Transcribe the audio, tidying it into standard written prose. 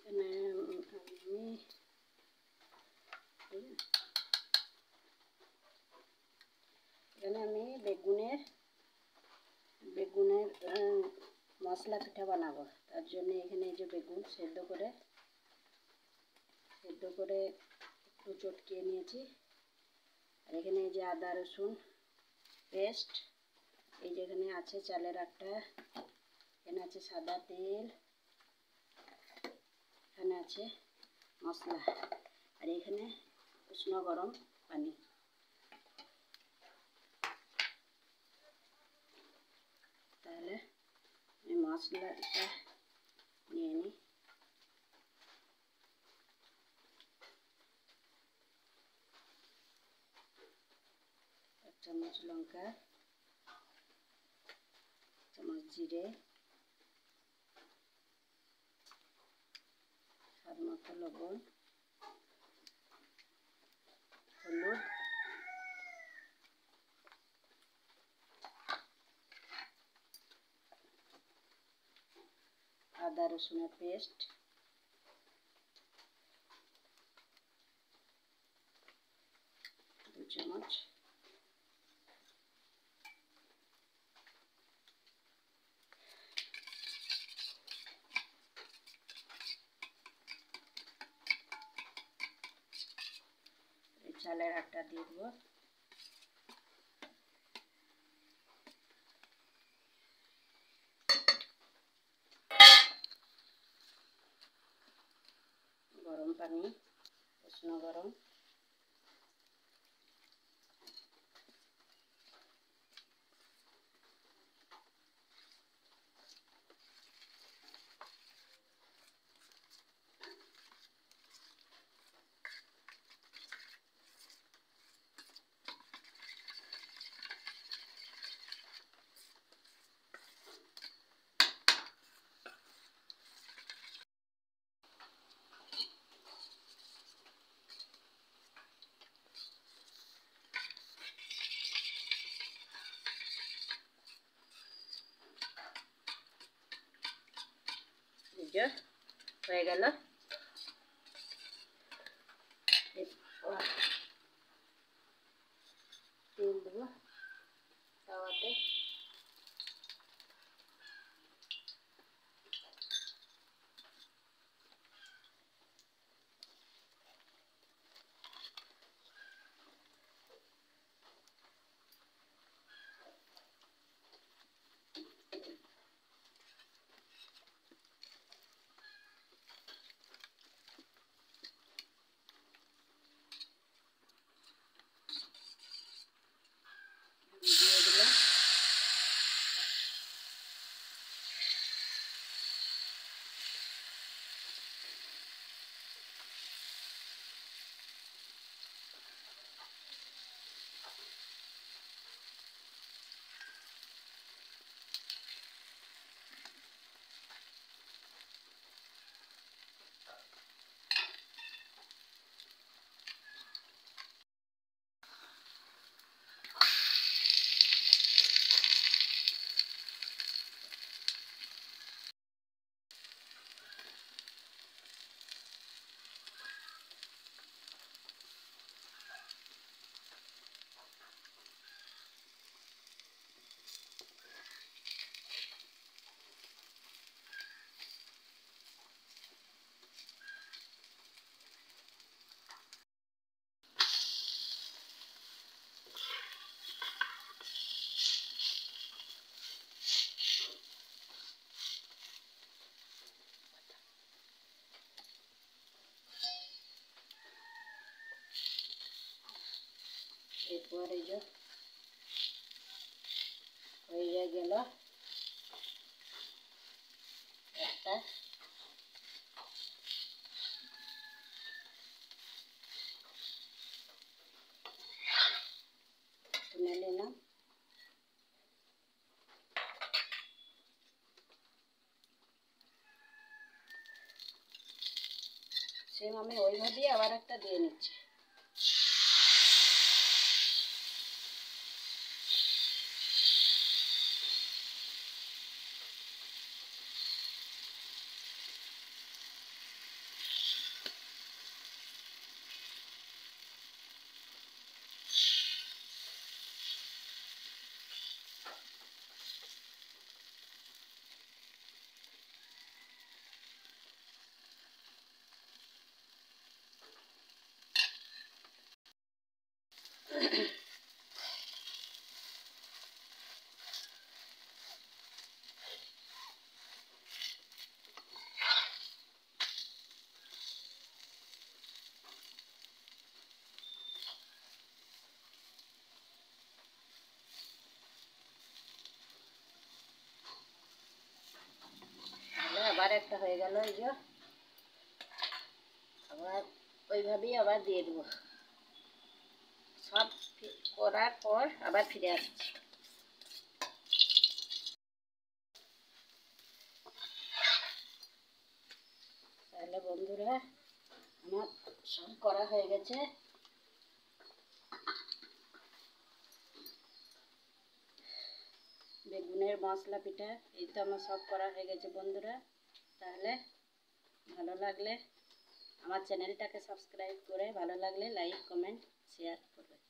এখানে আমি বেগুনের মশলা পিঠা বানাবো। তার জন্য এখানে এই যে বেগুন সেদ্ধ করে একটু চটকিয়ে নিয়েছি। আর এখানে এই যে আদা রসুন পেস্ট, এই যে এখানে আছে চালের আটা, এখানে আছে সাদা তেল, এখানে আছে মশলা, আর এখানে উষ্ণ গরম পানি। তাহলে আমি মশলাটা নিয়ে নিই। এক চামচ লঙ্কা, চামচ জিরে, স্বাদ মতো লবণ, হলুদ, আদা রসুনের পেস্ট, দু চামচ, চালের আটা দিয়ে দেবো, গরম পানি, উষ্ণ গরম, হয়ে গেল। তেল দেবো তাওয়াতে, দিয়ে দিলাম। এরপর এই যে হয়ে গেল একটা, তুলে নিলাম। সেম আমি ওইভাবেই আবার একটা দিয়ে নিচ্ছি। একটা হয়ে গেল, এই যে আবার ওইভাবেই আবার দিয়ে দেবো। সব করার পর আবার ফিরে আসছি। তাহলে বন্ধুরা আমার সব করা হয়ে গেছে। বেগুনের মশলা পিঠা এই তো আমার সব করা হয়ে গেছে বন্ধুরা। তাহলে ভালো লাগলে আমার চ্যানেলটাকে সাবস্ক্রাইব করে, ভালো লাগলে লাইক কমেন্ট শেয়ার করবে।